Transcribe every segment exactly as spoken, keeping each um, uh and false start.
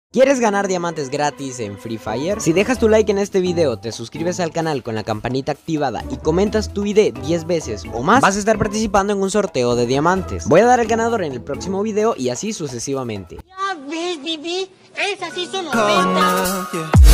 ¿Quieres ganar diamantes gratis en Free Fire? Si dejas tu like en este video, te suscribes al canal con la campanita activada y comentas tu I D diez veces o más, vas a estar participando en un sorteo de diamantes. Voy a dar al ganador en el próximo video y así sucesivamente. Ya ves, Bibi, esas sí son ofertas.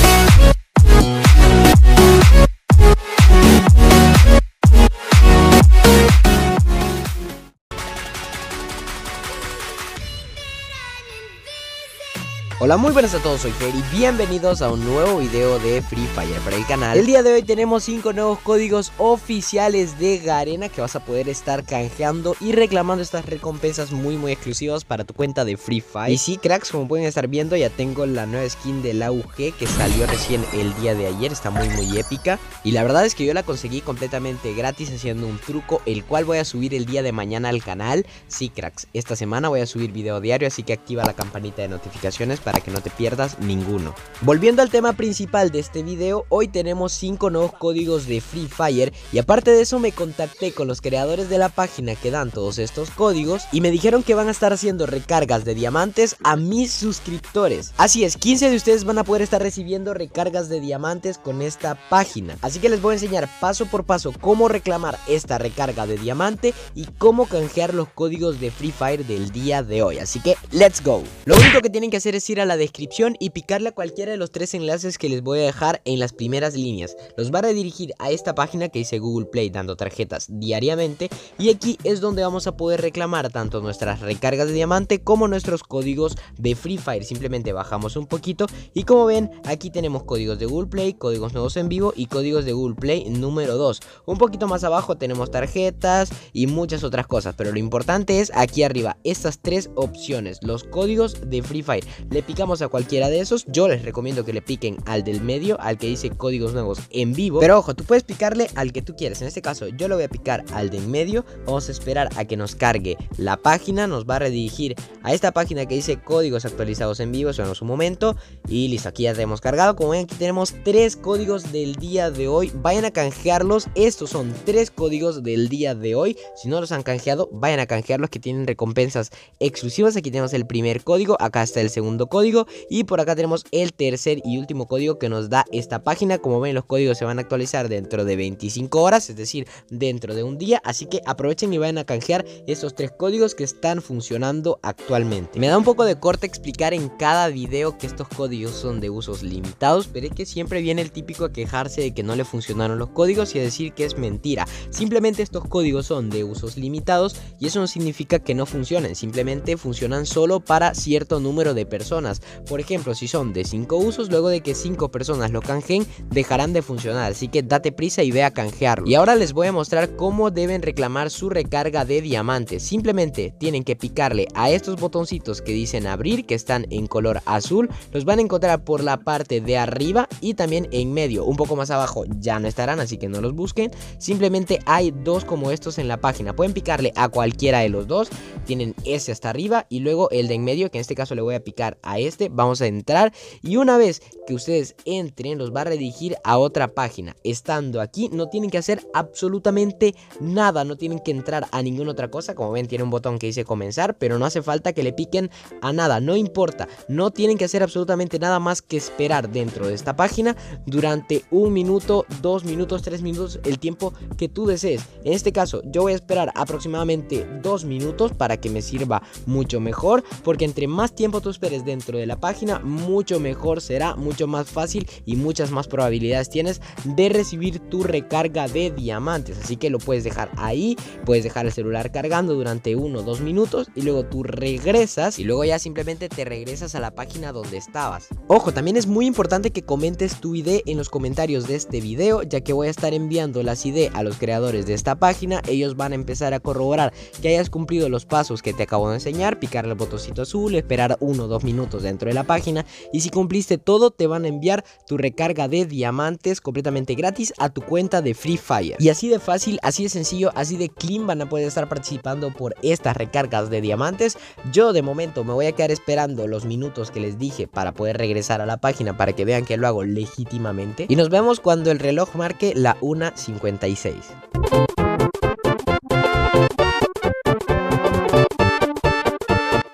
Hola, muy buenas a todos, soy Fer y bienvenidos a un nuevo video de Free Fire para el canal. El día de hoy tenemos cinco nuevos códigos oficiales de Garena que vas a poder estar canjeando y reclamando estas recompensas muy muy exclusivas para tu cuenta de Free Fire. Y sí, cracks, como pueden estar viendo, ya tengo la nueva skin del A U G que salió recién el día de ayer, está muy muy épica. Y la verdad es que yo la conseguí completamente gratis haciendo un truco, el cual voy a subir el día de mañana al canal. Sí, cracks, esta semana voy a subir video diario, así que activa la campanita de notificaciones para que no te pierdas ninguno. Volviendo al tema principal de este video, hoy tenemos cinco nuevos códigos de Free Fire y aparte de eso me contacté con los creadores de la página que dan todos estos códigos y me dijeron que van a estar haciendo recargas de diamantes a mis suscriptores. Así es, quince de ustedes van a poder estar recibiendo recargas de diamantes con esta página, así que les voy a enseñar paso por paso cómo reclamar esta recarga de diamante y cómo canjear los códigos de Free Fire del día de hoy, así que let's go. Lo único que tienen que hacer es ir a la descripción y picarle a cualquiera de los tres enlaces que les voy a dejar en las primeras líneas. Los va a redirigir a esta página que dice Google Play dando tarjetas diariamente, y aquí es donde vamos a poder reclamar tanto nuestras recargas de diamante como nuestros códigos de Free Fire. Simplemente bajamos un poquito y como ven aquí tenemos códigos de Google Play, códigos nuevos en vivo y códigos de Google Play número dos. Un poquito más abajo tenemos tarjetas y muchas otras cosas, pero lo importante es aquí arriba estas tres opciones, los códigos de Free Fire. Le picamos a cualquiera de esos. Yo les recomiendo que le piquen al del medio, al que dice códigos nuevos en vivo, pero ojo, tú puedes picarle al que tú quieras. En este caso yo le voy a picar al del medio. Vamos a esperar a que nos cargue la página, nos va a redirigir a esta página que dice códigos actualizados en vivo. Eso en su momento y listo, aquí ya tenemos cargado. Como ven, aquí tenemos tres códigos del día de hoy. Vayan a canjearlos, estos son tres códigos del día de hoy. Si no los han canjeado, vayan a canjearlos, que tienen recompensas exclusivas. Aquí tenemos el primer código, acá está el segundo código y por acá tenemos el tercer y último código que nos da esta página. Como ven, los códigos se van a actualizar dentro de veinticinco horas, es decir, dentro de un día, así que aprovechen y vayan a canjear estos tres códigos que están funcionando actualmente. Me da un poco de corte explicar en cada video que estos códigos son de usos limitados, pero es que siempre viene el típico a quejarse de que no le funcionaron los códigos y a decir que es mentira. Simplemente estos códigos son de usos limitados y eso no significa que no funcionen, simplemente funcionan solo para cierto número de personas. Por ejemplo, si son de cinco usos, luego de que cinco personas lo canjeen, dejarán de funcionar, así que date prisa y ve a canjearlo. Y ahora les voy a mostrar cómo deben reclamar su recarga de diamantes. Simplemente tienen que picarle a estos botoncitos que dicen abrir, que están en color azul. Los van a encontrar por la parte de arriba y también en medio. Un poco más abajo ya no estarán, así que no los busquen. Simplemente hay dos como estos en la página. Pueden picarle a cualquiera de los dos. Tienen ese hasta arriba y luego el de en medio, que en este caso le voy a picar a este. Vamos a entrar y una vez que ustedes entren los va a redirigir a otra página. Estando aquí no tienen que hacer absolutamente nada, no tienen que entrar a ninguna otra cosa. Como ven, tiene un botón que dice comenzar, pero no hace falta que le piquen a nada, no importa, no tienen que hacer absolutamente nada más que esperar dentro de esta página durante un minuto, dos minutos, tres minutos, el tiempo que tú desees. En este caso yo voy a esperar aproximadamente dos minutos para que me sirva mucho mejor, porque entre más tiempo tú esperes dentro de la página, mucho mejor será, mucho más fácil y muchas más probabilidades tienes de recibir tu recarga de diamantes. Así que lo puedes dejar ahí, puedes dejar el celular cargando durante uno o dos minutos y luego tú regresas y luego ya simplemente te regresas a la página donde estabas. Ojo, también es muy importante que comentes tu I D en los comentarios de este video, ya que voy a estar enviando las I D a los creadores de esta página. Ellos van a empezar a corroborar que hayas cumplido los pasos que te acabo de enseñar, picarle el botoncito azul, esperar uno o dos minutos dentro de la página, y si cumpliste todo te van a enviar tu recarga de diamantes completamente gratis a tu cuenta de Free Fire. Y así de fácil, así de sencillo, así de clean van a poder estar participando por estas recargas de diamantes. Yo de momento me voy a quedar esperando los minutos que les dije para poder regresar a la página para que vean que lo hago legítimamente, y nos vemos cuando el reloj marque la una cincuenta y seis.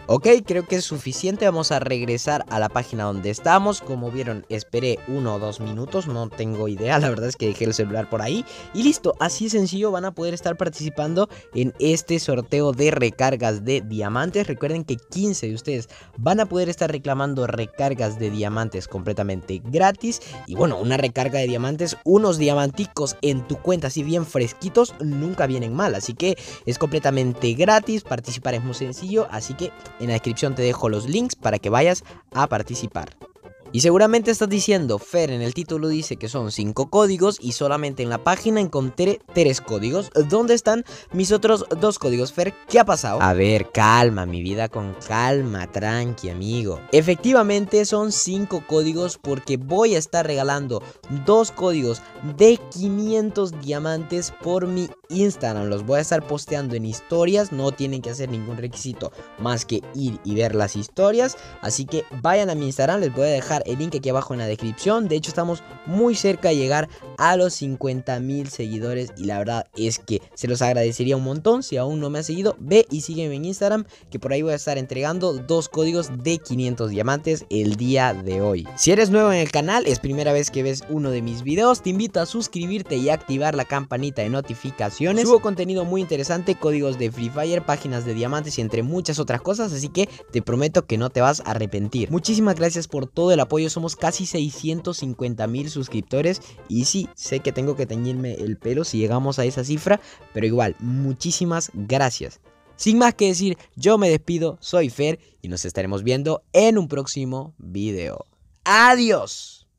Ok, creo que es suficiente, vamos a regresar a la página donde estamos. Como vieron, esperé uno o dos minutos, no tengo idea, la verdad es que dejé el celular por ahí. Y listo, así de sencillo van a poder estar participando en este sorteo de recargas de diamantes. Recuerden que quince de ustedes van a poder estar reclamando recargas de diamantes completamente gratis. Y bueno, una recarga de diamantes, unos diamanticos en tu cuenta así bien fresquitos, nunca vienen mal. Así que es completamente gratis, participar es muy sencillo, así que en la descripción te dejo los links para que vayas a participar. Y seguramente estás diciendo, Fer, en el título dice que son cinco códigos y solamente en la página encontré tres códigos. ¿Dónde están mis otros dos códigos, Fer? ¿Qué ha pasado? A ver, calma, mi vida con calma, tranqui, amigo. Efectivamente son cinco códigos porque voy a estar regalando dos códigos de quinientos diamantes por mi Instagram. Los voy a estar posteando en historias, no tienen que hacer ningún requisito más que ir y ver las historias. Así que vayan a mi Instagram, les voy a dejar el link aquí abajo en la descripción. De hecho estamos muy cerca de llegar a los cincuenta mil seguidores y la verdad es que se los agradecería un montón. Si aún no me has seguido, ve y sígueme en Instagram, que por ahí voy a estar entregando dos códigos de quinientos diamantes el día de hoy. Si eres nuevo en el canal, es primera vez que ves uno de mis videos, te invito a suscribirte y activar la campanita de notificaciones. Subo contenido muy interesante, códigos de Free Fire, páginas de diamantes y entre muchas otras cosas, así que te prometo que no te vas a arrepentir. Muchísimas gracias por todo el apoyo. Somos casi seiscientos cincuenta mil suscriptores y sí, sé que tengo que teñirme el pelo si llegamos a esa cifra, pero igual, muchísimas gracias. Sin más que decir, yo me despido, soy Fer y nos estaremos viendo en un próximo video. ¡Adiós!